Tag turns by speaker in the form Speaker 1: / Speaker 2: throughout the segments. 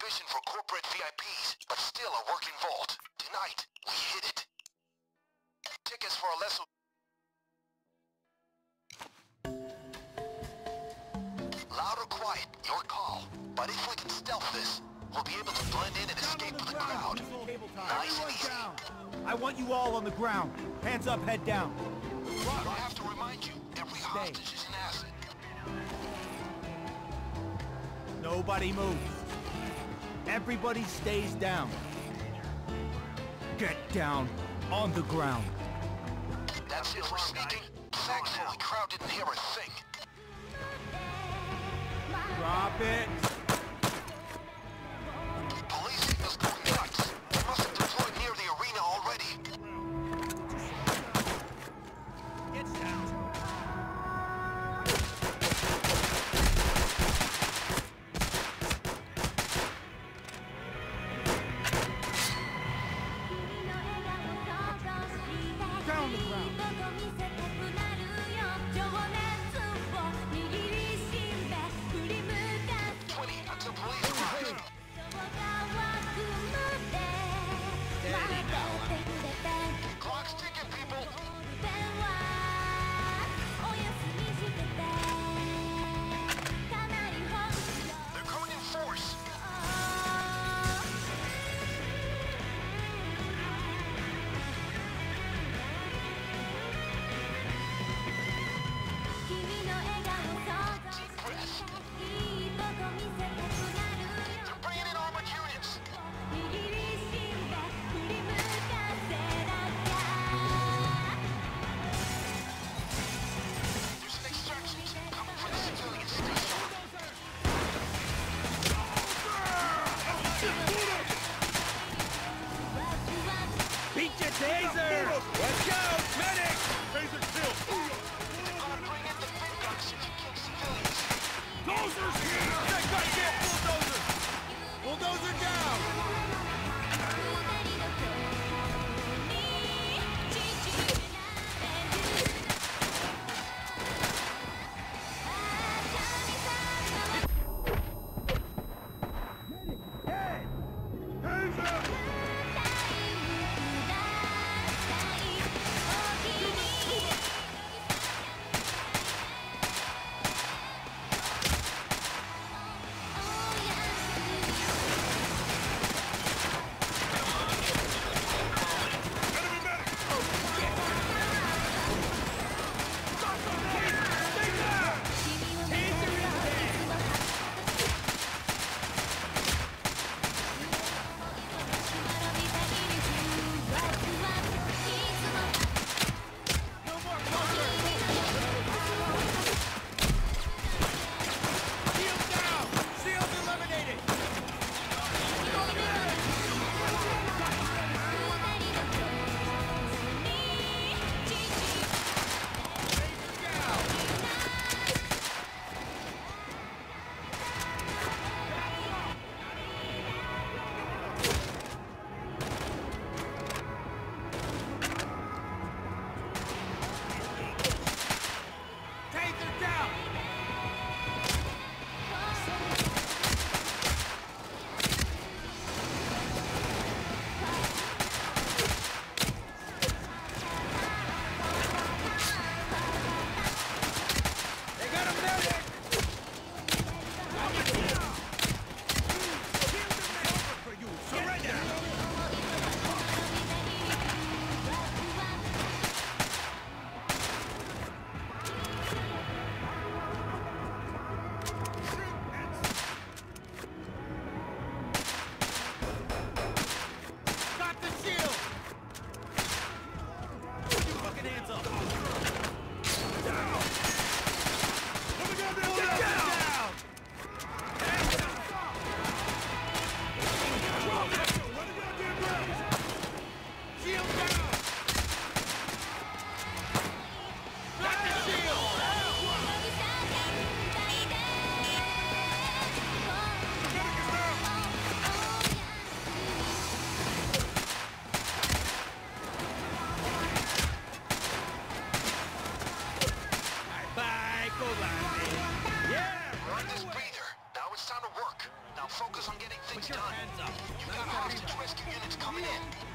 Speaker 1: provision for corporate VIPs, but still a working vault. Tonight, we hit it. Tickets for a less... Loud or quiet, your call. But if we can stealth this, we'll be able to blend in and escape with the crowd. Nice and easy.
Speaker 2: I want you all on the ground. Hands up, head down.
Speaker 1: I have to remind you, every hostage is an asset.
Speaker 2: Nobody moves. Everybody stays down. Get down on the ground.
Speaker 1: That's it for sneaking. Thankfully, crowd didn't hear a thing.
Speaker 2: Drop it.
Speaker 1: Police signals going nuts. They must have deployed near the arena already.
Speaker 2: Get down. Down the ground.
Speaker 1: 20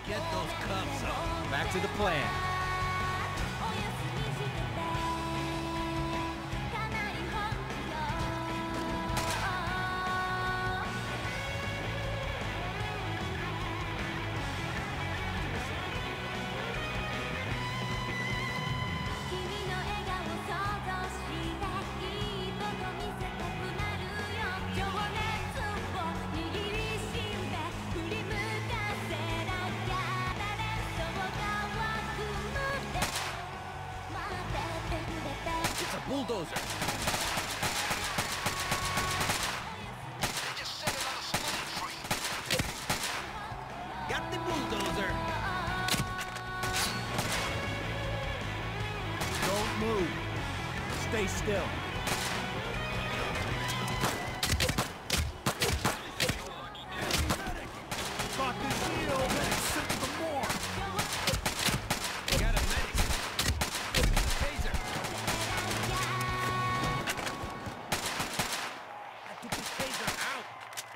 Speaker 3: Get those cuffs up.
Speaker 2: Back to the plan.
Speaker 3: It's a bulldozer.
Speaker 1: They just set another civilian free.
Speaker 3: Got the bulldozer.
Speaker 2: Don't move. Stay still. Fuck this deal, then sent to the morgue.
Speaker 3: Got a medic. Taser. I took the taser out.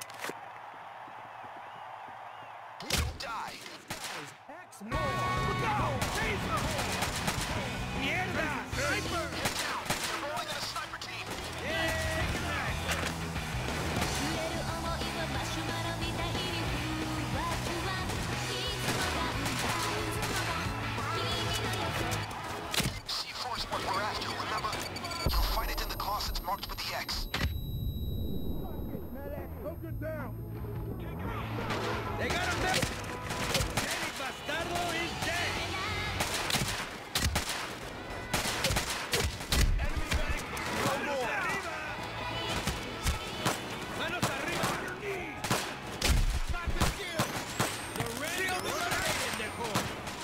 Speaker 1: Don't die.
Speaker 2: X more. Look out! Taser!
Speaker 3: Mierda! Sniper!
Speaker 1: Get down. They're rolling in a sniper team. C4 is what we're after, remember? You'll find it in the closets marked with the X.
Speaker 3: They got him there! Danny Bastardo is dead! Enemy medic! Manos arriba! Manos arriba! Stop the shield! They're ready to rotate in their core!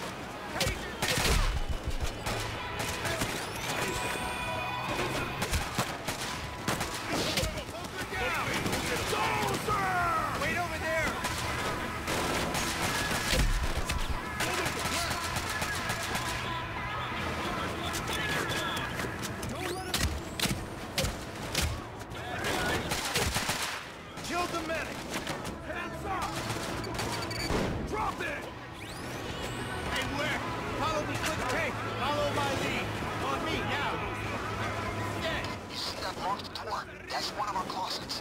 Speaker 3: Wait over there!
Speaker 2: Kill the medic! Hands up! Drop it! Hey, where? Follow me quick. Hey, follow my lead. On me, now. Dead.
Speaker 1: You see that marked door? That's one of our closets.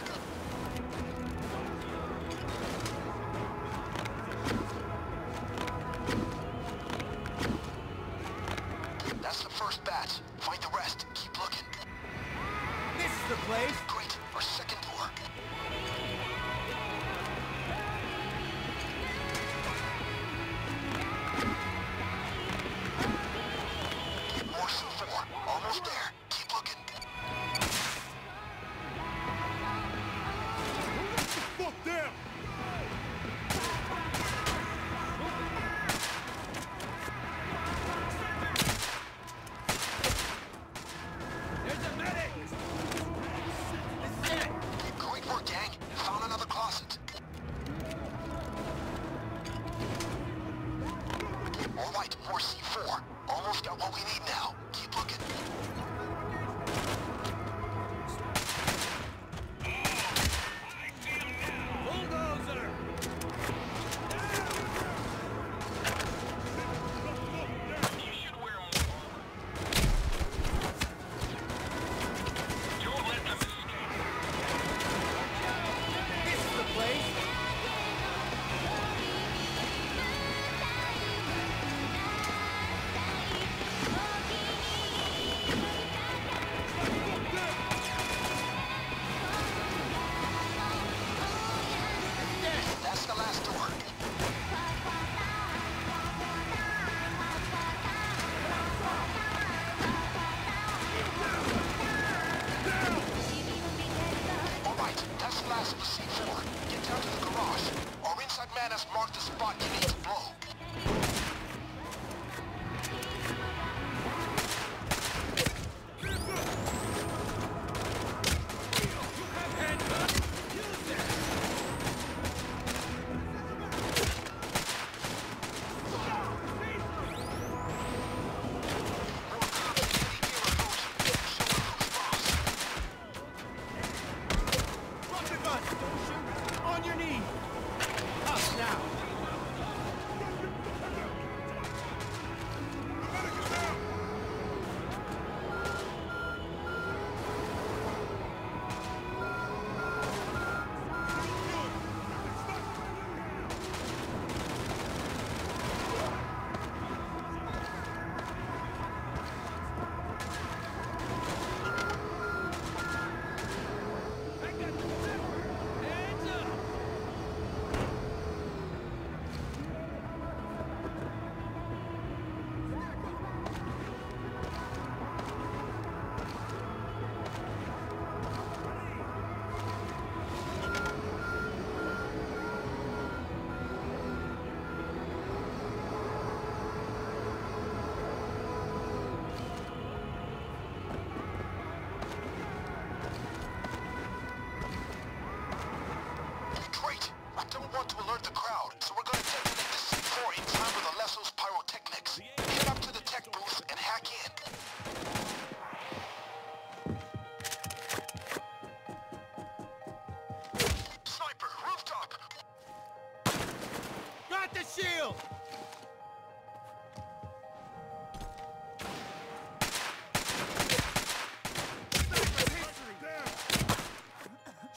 Speaker 1: That's the first batch. Find the rest. Keep looking.
Speaker 2: This is the place.
Speaker 1: Great. Our second door. More C4. Almost there. Keep looking.
Speaker 2: Fuck them!
Speaker 3: There's a medic!
Speaker 1: Great work, gang. Found another closet. All right, more C4. Almost got what we need now. Keep looking.
Speaker 3: Bulldozer!
Speaker 1: You should wear more. Don't let them escape.
Speaker 2: This is the place.
Speaker 1: That's the last door. All right, that's the last of the C4. Get down to the garage. Our inside man has marked the spot you need to blow.
Speaker 2: Drop the gun. On your knees. Up now.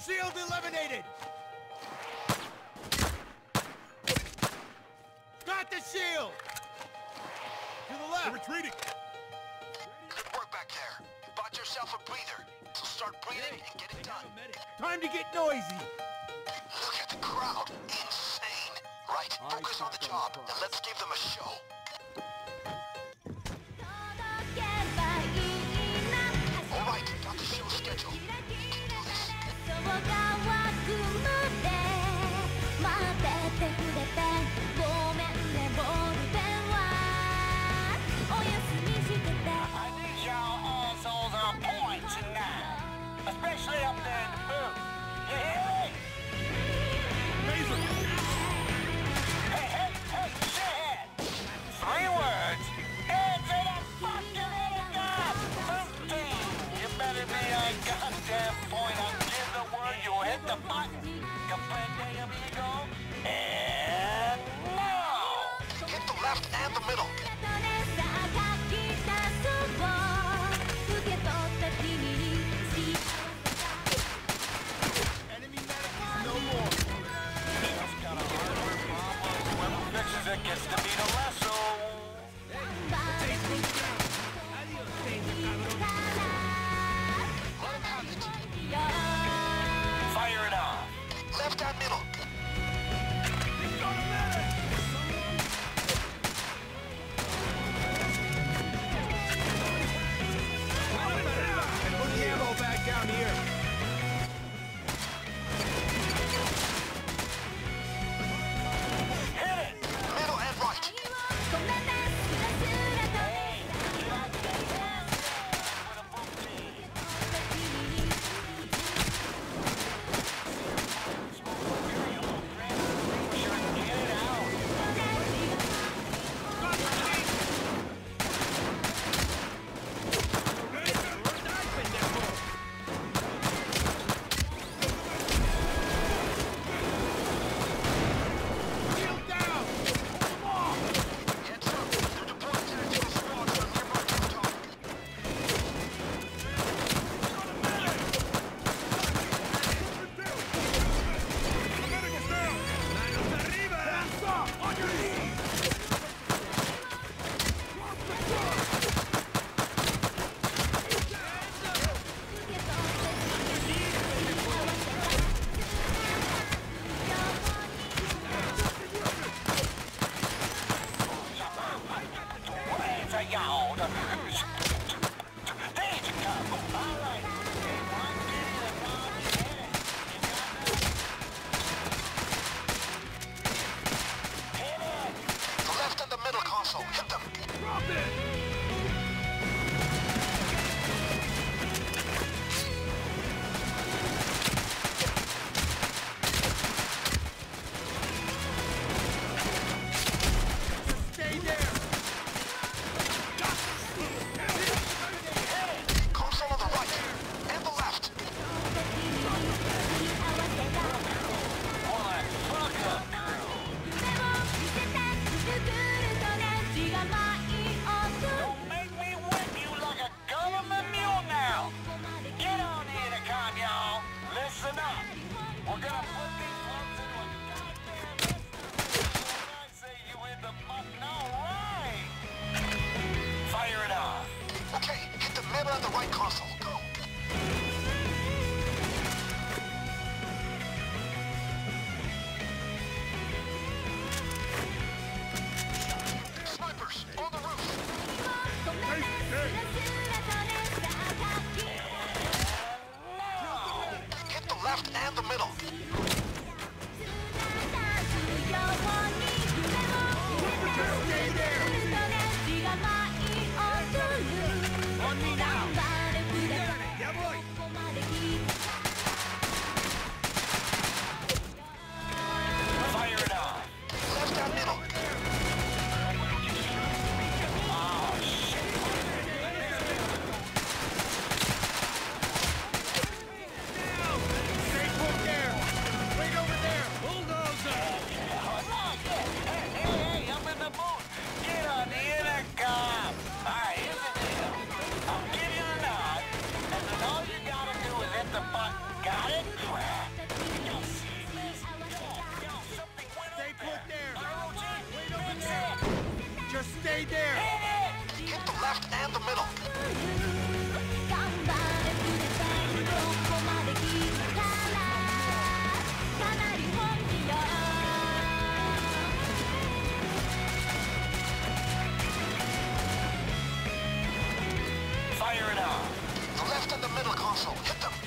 Speaker 2: Shield eliminated! Got the shield! To the left!
Speaker 3: They're retreating!
Speaker 1: Good work back there. You bought yourself a breather. So start breathing and get it done.
Speaker 2: Time to get noisy!
Speaker 1: Look at the crowd. Insane. Right, focus on the job and let's give them a show. Alright, got the show schedule. You can do this.
Speaker 4: I need y'all assholes on point tonight. Especially up there in the booth. You hear me?
Speaker 3: Laser!
Speaker 4: Hey, shithead! 3 words. Answer the fucking intercom! 13. You better be on goddamn point. I'll give the word. You'll hit the button. Comprende, amigo? And now!
Speaker 1: Hit the left and the middle.
Speaker 2: Enemy medic is no more!
Speaker 4: Just got a hardware problem. Whoever fixes it gets to be the lasso.
Speaker 1: Let him have it.
Speaker 4: Fire it off.
Speaker 1: Left and middle.
Speaker 2: Put the ammo back down here!
Speaker 4: Hit it!
Speaker 1: Middle and right.
Speaker 2: Shield down!
Speaker 1: Heads up. They're deploying tactical squads on nearby rooftop.
Speaker 3: The medic is down! Manos arriba! Hands up! On your knees!
Speaker 1: The left and the middle console. Hit them.
Speaker 3: Drop it!
Speaker 2: Stay there!
Speaker 1: Console on the right and the left.
Speaker 4: Don't make me whip you like a government mule now! Get on the intercom, y'all! Listen up! We're gonna put these folks into a goddamn restaurant. When I say you hit the button, alright! Fire it off!
Speaker 1: Okay, hit the middle and the right console. Go. Snipers on the roof. Hit the left and the middle.
Speaker 2: Stay there! On me now!
Speaker 3: Yeah, boy!
Speaker 4: Fire it off!
Speaker 1: Left and middle.
Speaker 4: Oh, shit!
Speaker 2: Stay put there!
Speaker 4: got it? Crap. Yo, see this? Yo, something went
Speaker 2: Stay
Speaker 4: up
Speaker 2: put there.
Speaker 4: ROG,
Speaker 2: Wait over
Speaker 4: fix
Speaker 2: there.
Speaker 4: it.
Speaker 2: Just stay there.
Speaker 4: Hit it.
Speaker 1: Hit the left and the middle.
Speaker 4: Fire it on.
Speaker 1: The left and the middle console. Hit them.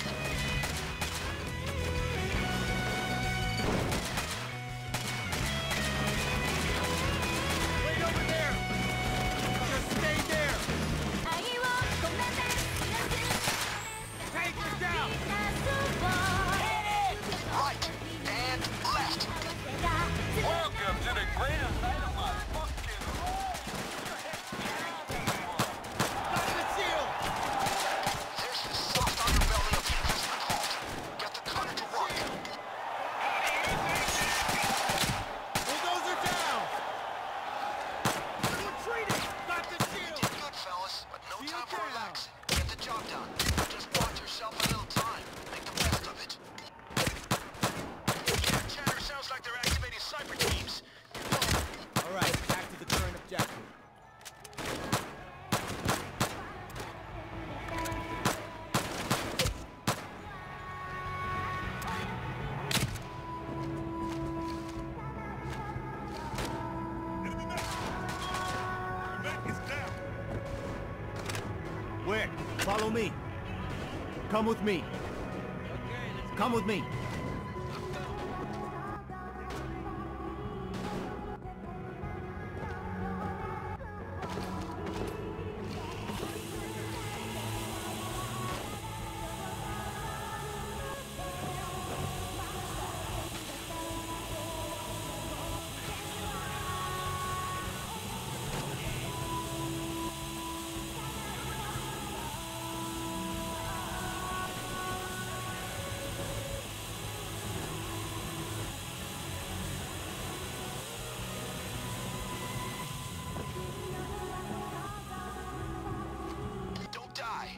Speaker 2: Wait over there. Just stay there. Tanker's down.
Speaker 4: Hit it.
Speaker 1: Right and left.
Speaker 4: Welcome to the greatest night of my fucking life.
Speaker 2: Got the seal.
Speaker 1: There's the soft underbelly of the investment vault. Get the cutter to work.
Speaker 2: Bulldozer down. Retreating. Got the seal.
Speaker 1: Did good, fellas, but no
Speaker 2: Shield
Speaker 1: time for
Speaker 2: down.
Speaker 1: relaxing. Get the job done. Just watch yourself a little time. Make the best of it. Yeah, chatter sounds like they're activating cyber teams.
Speaker 2: All right, back to the current objective. Where? Follow me. Come with me. Come with me.
Speaker 1: Don't die.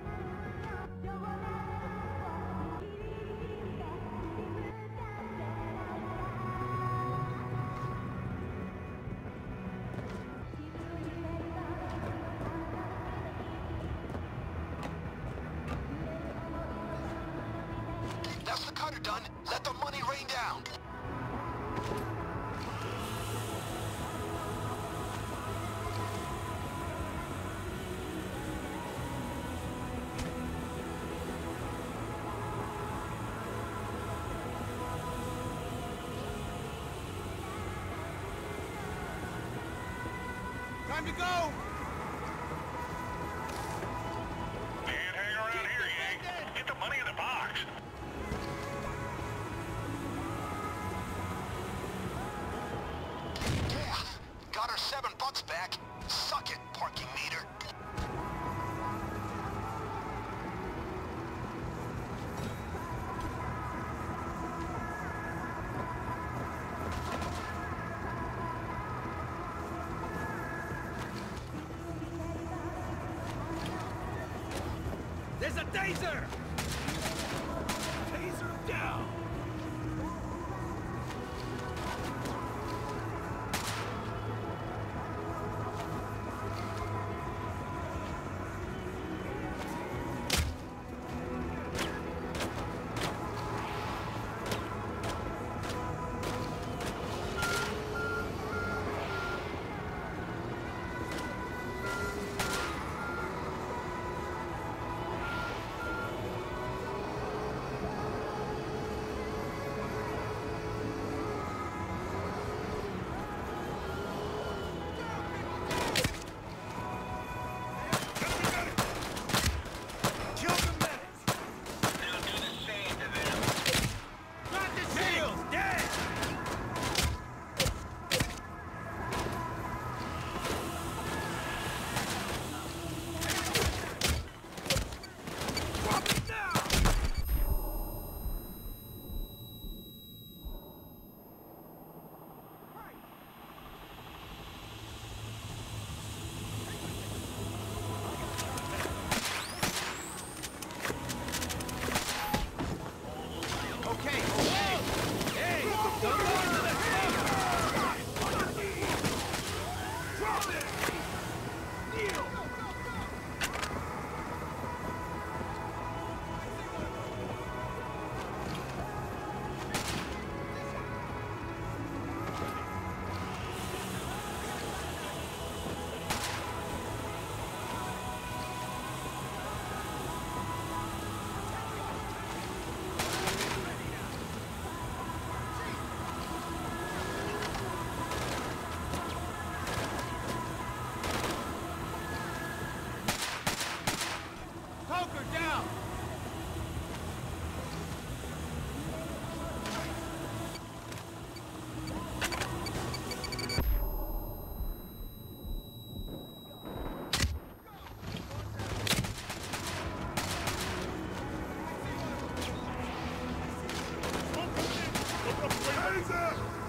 Speaker 1: That's the cutter done. Let the money rain down.
Speaker 2: Time to go.
Speaker 4: Can't hang around here, Yank. Get the money in the box.
Speaker 1: Yeah, got her $7 back. Suck it, parking meter.
Speaker 3: There's a taser! Taser down!
Speaker 2: Laser!